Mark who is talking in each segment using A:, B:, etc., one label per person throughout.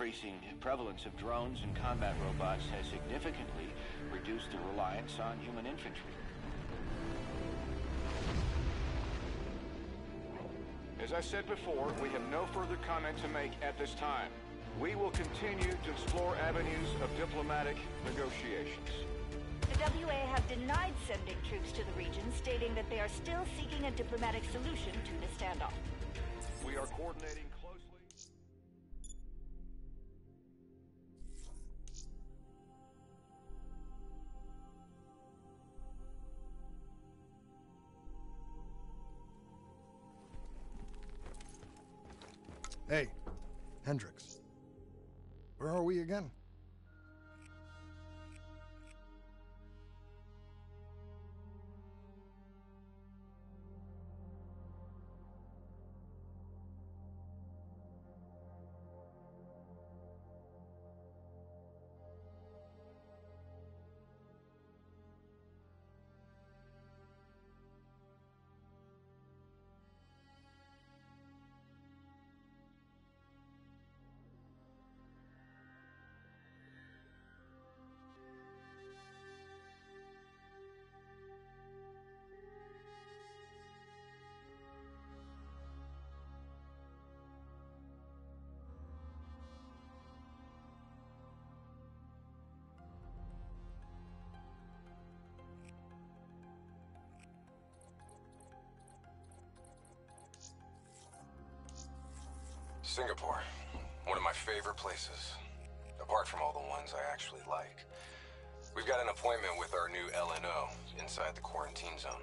A: increasing prevalence of drones and combat robots has significantly reduced the reliance on human infantry.
B: As I said before, we have no further comment to make at this time. We will continue to explore avenues of diplomatic negotiations.
C: The WA have denied sending troops to the region, stating that they are still seeking a diplomatic solution to the standoff.
B: We are coordinating closely.
D: Hey, Hendricks. Where are we again?
E: Singapore, one of my favorite places, apart from all the ones I actually like. We've got an appointment with our new LNO inside the quarantine zone.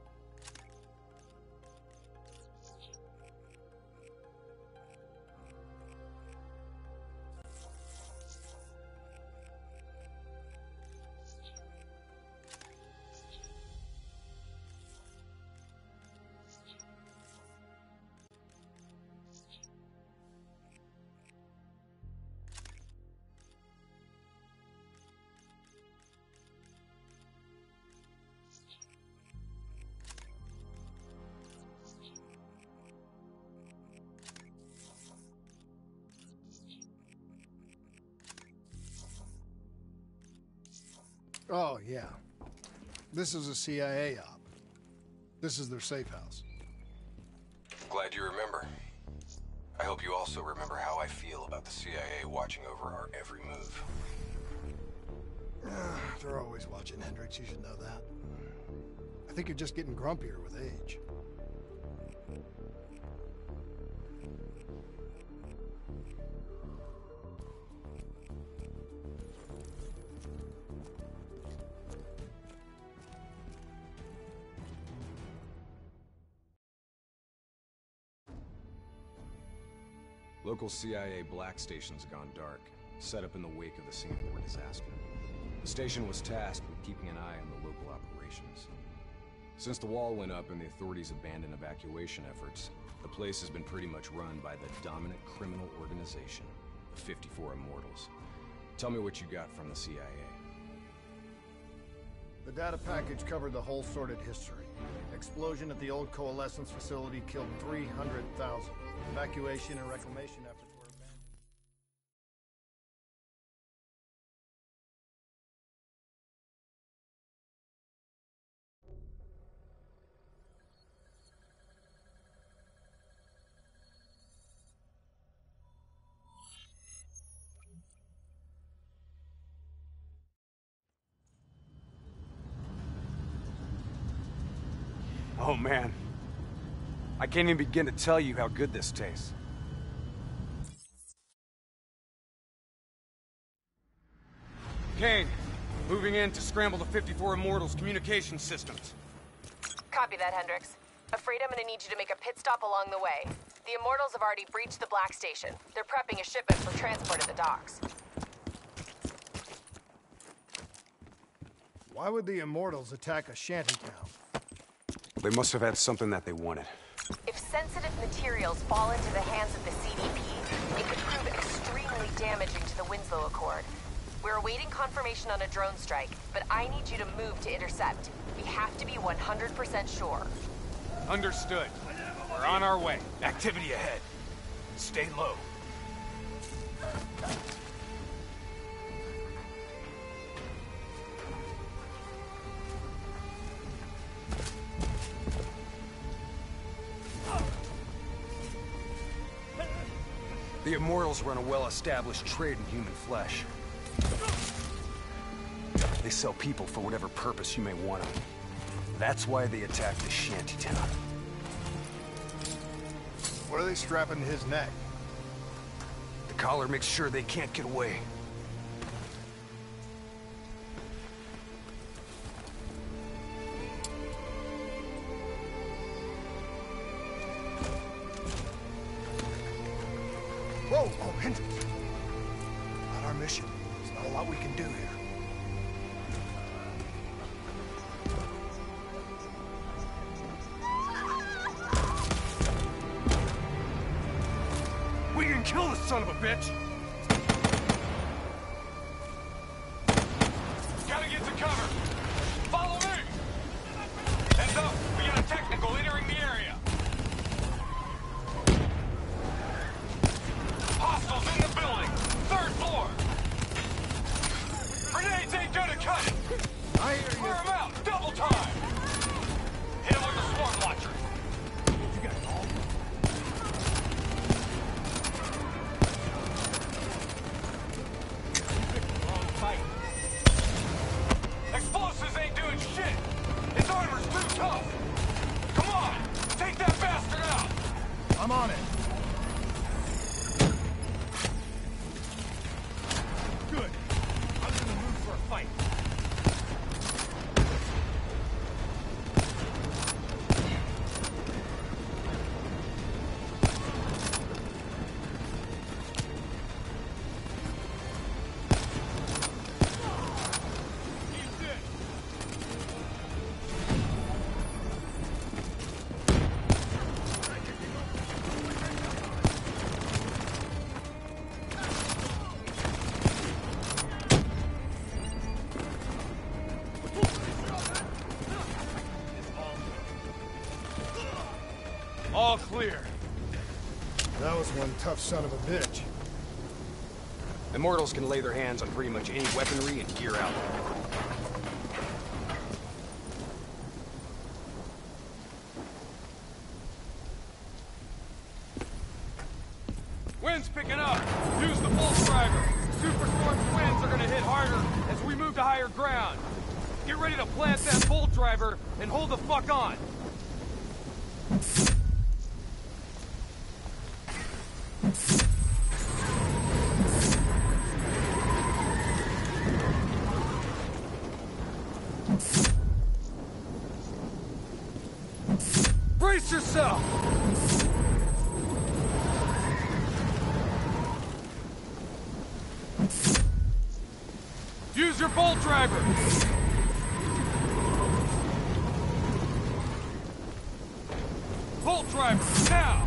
D: Oh, yeah. This is a CIA op. This is their safe house.
E: Glad you remember. I hope you also remember how I feel about the CIA watching over our every move.
D: They're always watching, Hendricks. You should know that. I think you're just getting grumpier with age.
E: Local CIA black station's gone dark, set up in the wake of the Singapore disaster. The station was tasked with keeping an eye on the local operations. Since the wall went up and the authorities abandoned evacuation efforts, the place has been pretty much run by the dominant criminal organization, the 54 Immortals. Tell me what you got from the CIA.
D: The data package covered the whole sordid history. Explosion at the old Coalescence facility killed 300,000. Evacuation and reclamation efforts were abandoned.
F: Oh man, I can't even begin to tell you how good this tastes. Kane, moving in to scramble the 54 Immortals communication systems.
G: Copy that, Hendricks. Afraid I'm gonna need you to make a pit stop along the way. The Immortals have already breached the Black Station. They're prepping a shipment for transport at the docks.
D: Why would the Immortals attack a shantytown?
F: They must have had something that they wanted.
G: If sensitive materials fall into the hands of the CDP, it could prove extremely damaging to the Winslow Accord. We're awaiting confirmation on a drone strike, but I need you to move to intercept. We have to be 100% sure.
F: Understood. We're on our way. Activity ahead. Stay low. The Immortals run a well-established trade in human flesh. They sell people for whatever purpose you may want them. That's why they attacked this shantytown.
D: What are they strapping to his neck?
F: The collar makes sure they can't get away.
D: Whoa! Oh, Hendricks! Not our mission. There's not a lot we can do here.
F: We can kill this son of a bitch! Gotta get to cover! Follow me! Heads up! We got a technical entering the area! Hostiles in the building! 3rd floor! Grenades ain't gonna cut it!
D: I hear you.
F: Clear them out! Double time! Hit him with the swarm launcher!
D: You got it all.
F: Explosives ain't doing shit! His armor's too tough! Come on! Take that bastard out!
D: I'm on it.
F: Good. I'm in the mood for a fight. All clear.
D: That was one tough son of a bitch.
F: Immortals can lay their hands on pretty much any weaponry and gear out. Wind's picking up. Use the Bolt Driver. Superstorm winds are gonna hit harder as we move to higher ground. Get ready to plant that Bolt Driver and hold the fuck on. Brace yourself! Use your Bolt Driver! Bolt Driver, now!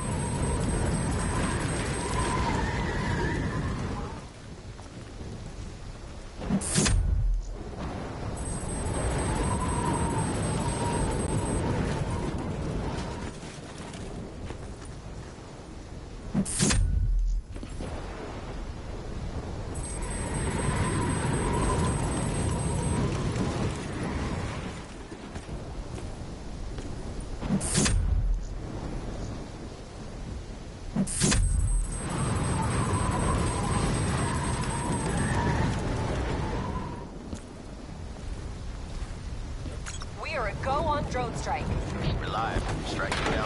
G: We are a go on drone strike.
H: We're live. Striking down.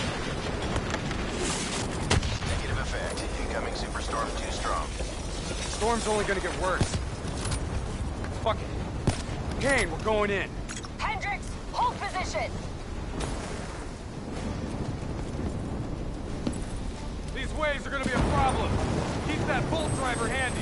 H: Negative effect. Incoming superstorm too strong.
F: Storm's only gonna get worse. Fuck it. Kane, we're going in.
G: Hendricks, hold position!
F: These waves are gonna be a problem. Keep that Bolt Driver handy.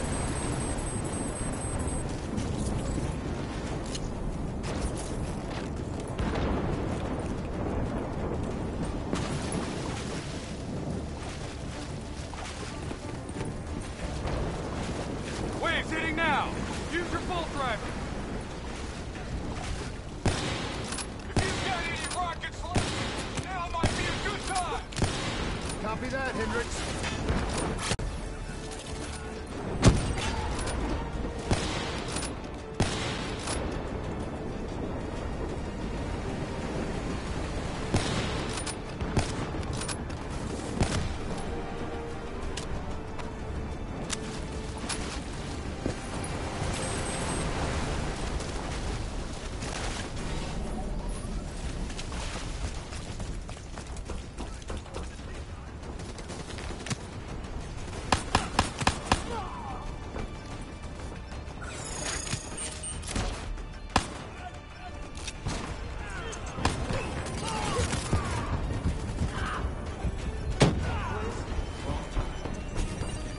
F: Waves hitting now. Use your Bolt Driver. If you've got any rockets left, now might be a good time.
D: Copy that, Hendricks.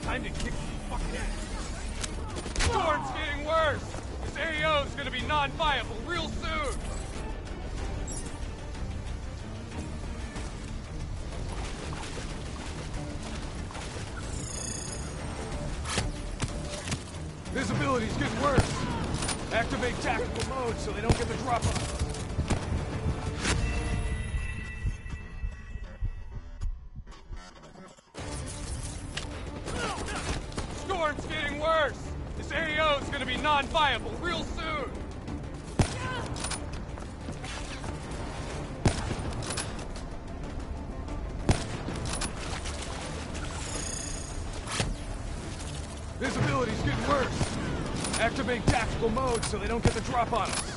F: Time to kick some fucking ass. Storm's getting worse! This AO's gonna be non-viable real soon! Visibility's getting worse. Activate tactical mode so they don't get the drop on us. Storm's getting worse. This AO's gonna be non-viable real soon. Visibility's getting worse. Activate tactical mode so they don't get the drop on us.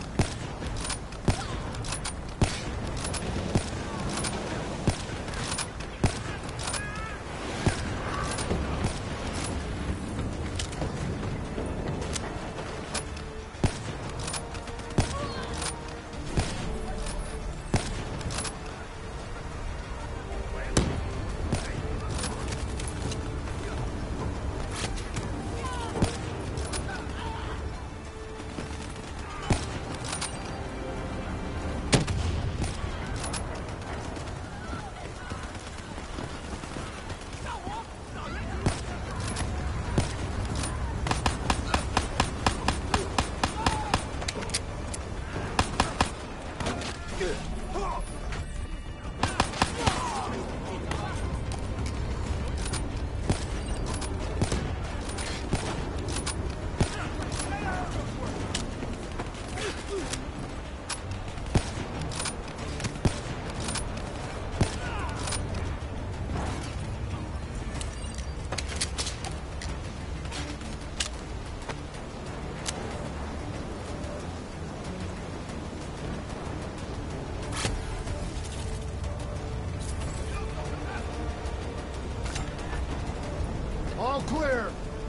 D: All clear.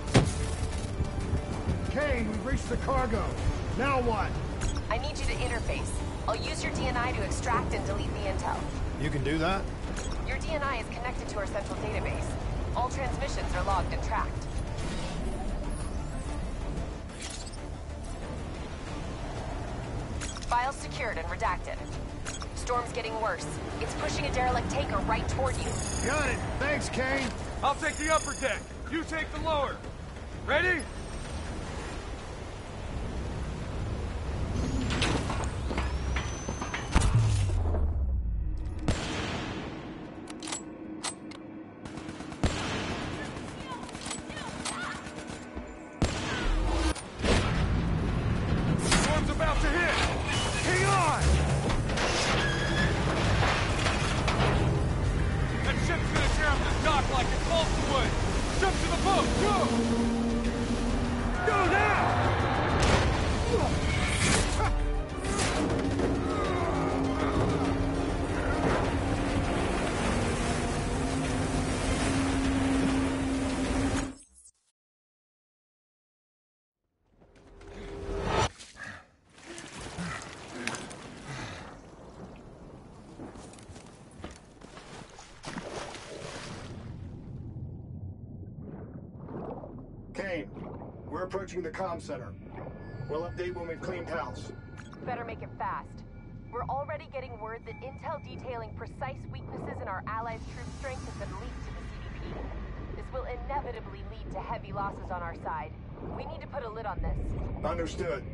D: Kane, we've reached the cargo. Now what?
G: I need you to interface. I'll use your DNI to extract and delete the intel.
D: You can do that?
G: Your DNI is connected to our central database. All transmissions are logged and tracked. Files secured and redacted. Storm's getting worse. It's pushing a derelict tanker right toward you.
D: Got it. Thanks, Kane.
F: I'll take the upper deck. You take the lower. Ready? Storm's about to hit. Hang on! That ship's gonna tear up the dock like it's balsa wood. Jump to the boat, go! Go now!
D: Kane, we're approaching the comm center. We'll update when we've cleaned house.
G: Better make it fast. We're already getting word that intel detailing precise weaknesses in our allies' troop strength has been leaked to the CDP. This will inevitably lead to heavy losses on our side. We need to put a lid on this.
D: Understood.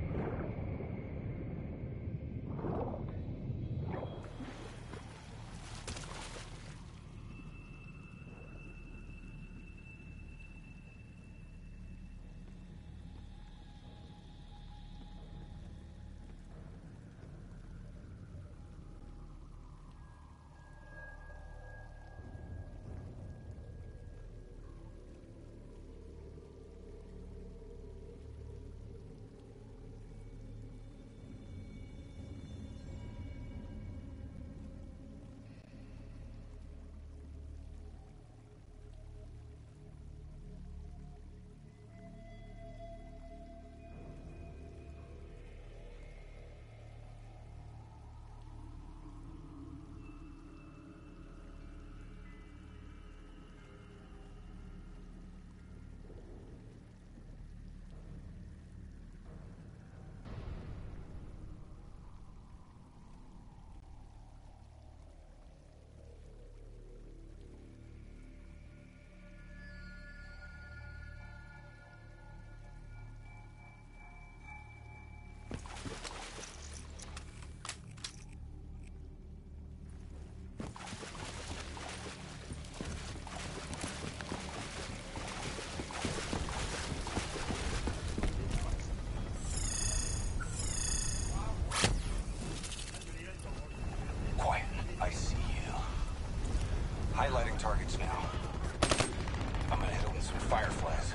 H: Fireflies.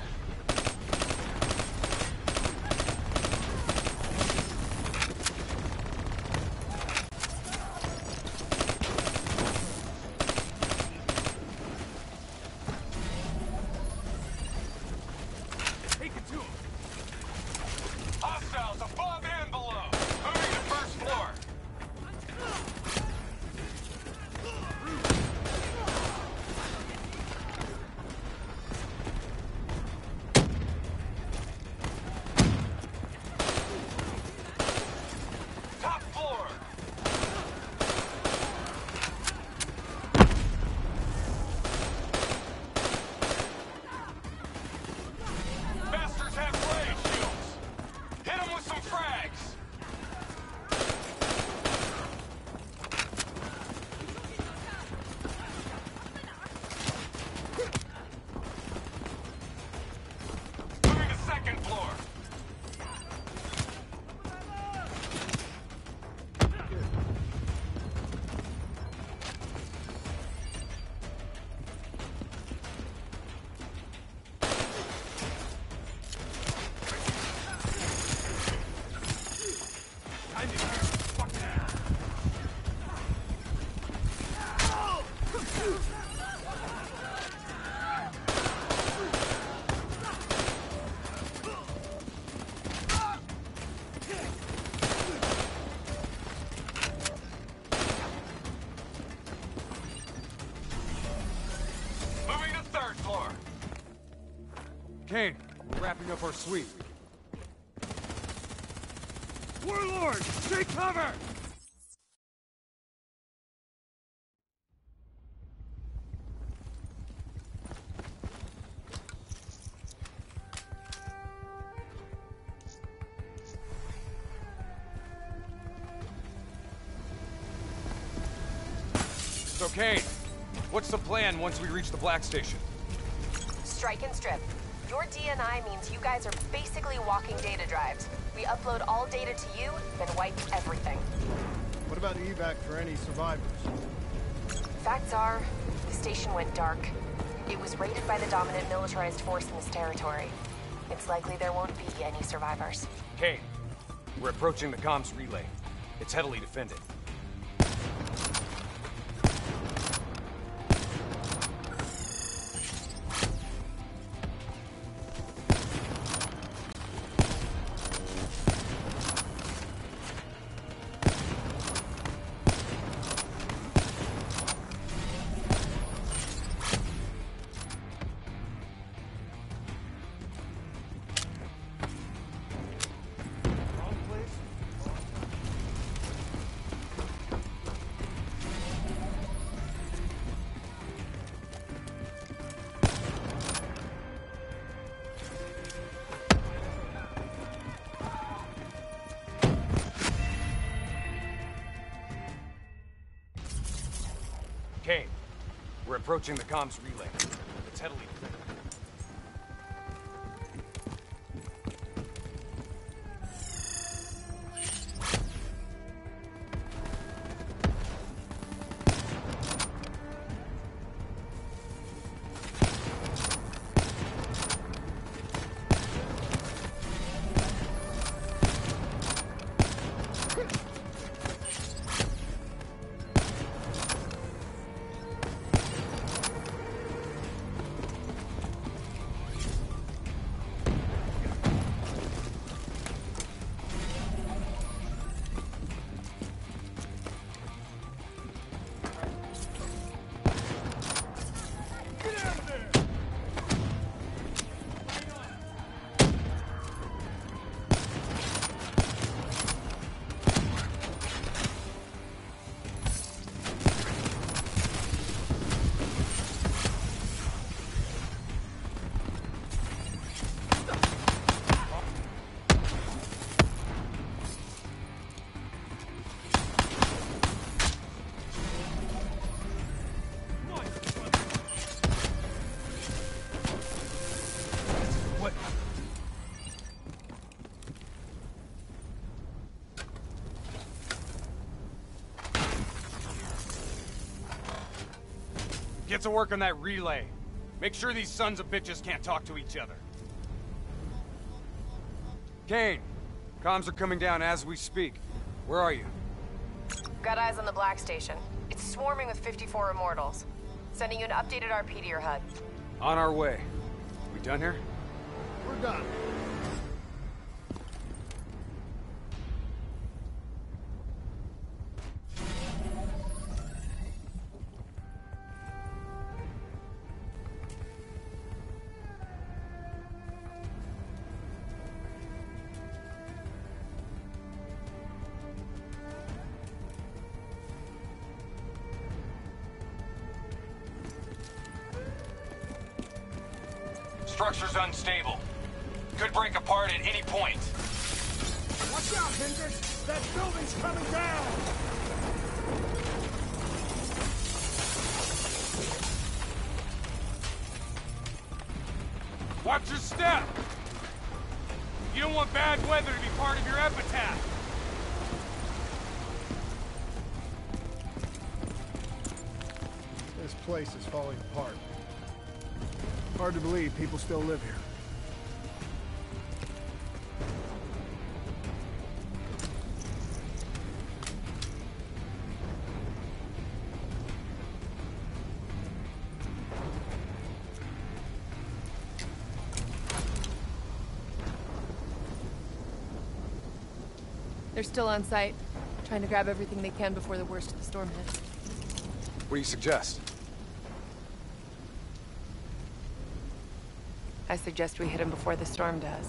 F: Take it to him. Hostiles above and below. Moving to first floor. Top floor. Bastards have blade shields. Hit them with some frags. Moving to second floor. I need to fuck now. Moving to third floor. Kane, we're wrapping up our sweep. Warlord, take cover! So, Kane, what's the plan once we reach the Black Station?
G: Strike and strip. Your DNI means you guys are basically walking data drives. We upload all data to you, then wipe everything.
D: What about evac for any survivors?
G: Facts are, the station went dark. It was raided by the dominant militarized force in this territory. It's likely there won't be any survivors.
F: Kane, we're approaching the comms relay. It's heavily defended. Kane, we're approaching the comms relay. It's heavily defended. Get to work on that relay. Make sure these sons of bitches can't talk to each other. Kane, comms are coming down as we speak. Where are you?
G: Got eyes on the Black Station. It's swarming with 54 Immortals. Sending you an updated RP to your HUD.
F: On our way. We done here?
D: We're done.
F: Structure's unstable. Could break apart at any point.
I: Watch out, Hendricks! That building's coming down!
F: Watch your step! You don't want bad weather to be part of your epitaph.
D: This place is falling apart. Hard to believe people still live here.
J: They're still on site, trying to grab everything they can before the worst of the storm hits.
E: What do you suggest?
J: I suggest we hit him before the storm does.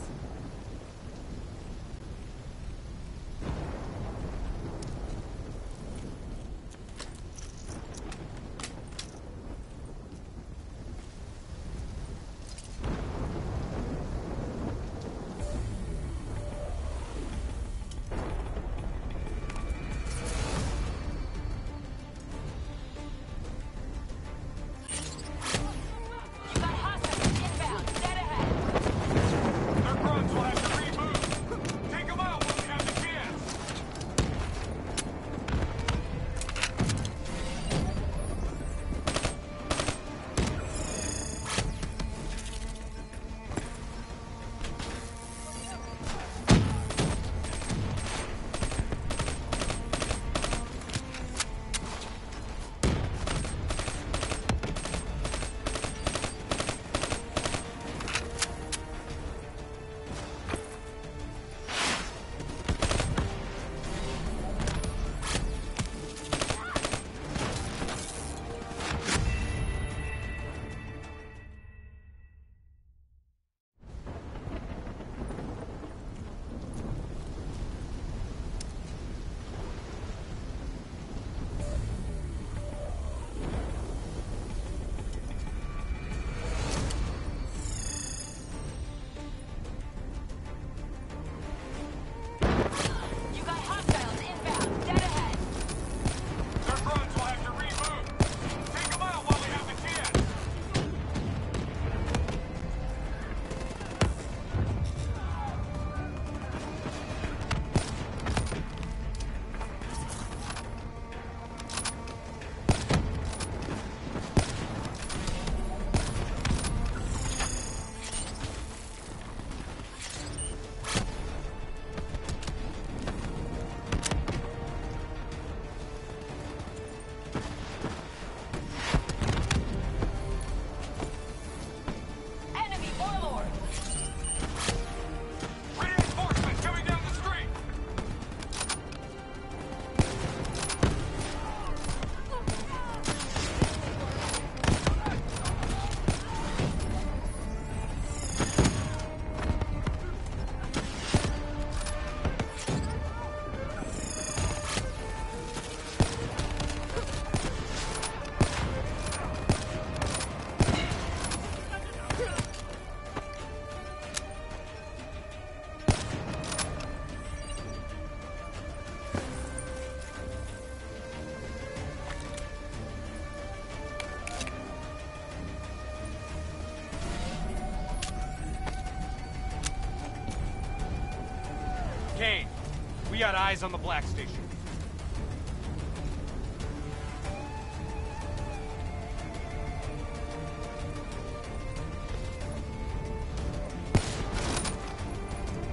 F: Kane, we got eyes on the Black Station.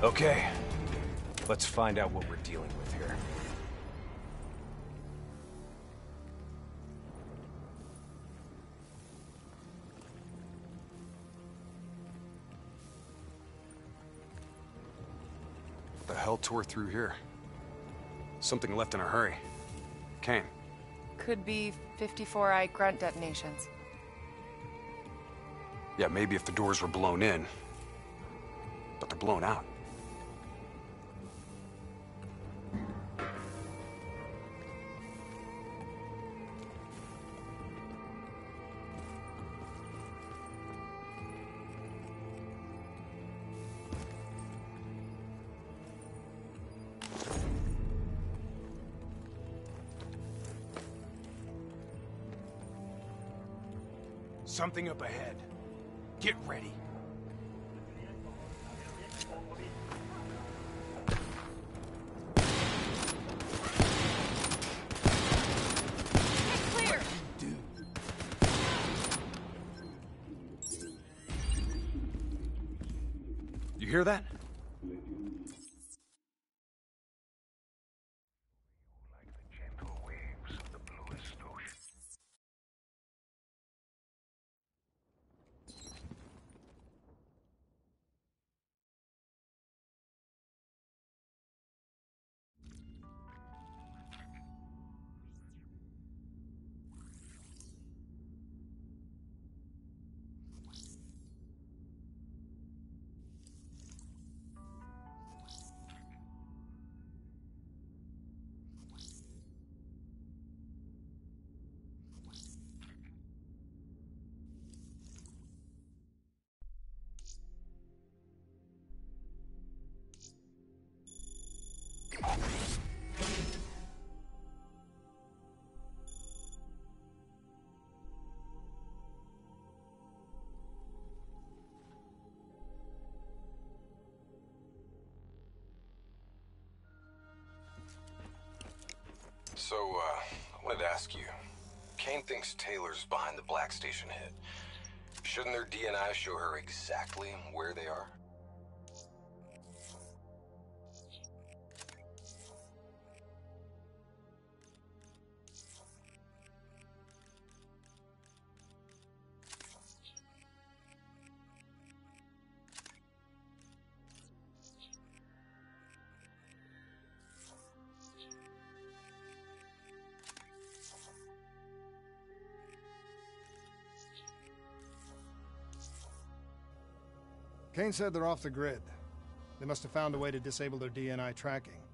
E: Okay. Let's find out what we're dealing with here. What the hell tore through here? Something left in a hurry. Kane.
J: Could be 54i grunt detonations.
E: Yeah, maybe if the doors were blown in. But they're blown out.
F: Something up ahead. Get ready.
J: Clear.
E: You hear that?
K: So, I wanted to ask you. Kane thinks Taylor's behind the Black Station hit. Shouldn't their DNI show her exactly where they are?
D: Kane said they're off the grid. They must have found a way to disable their DNI tracking.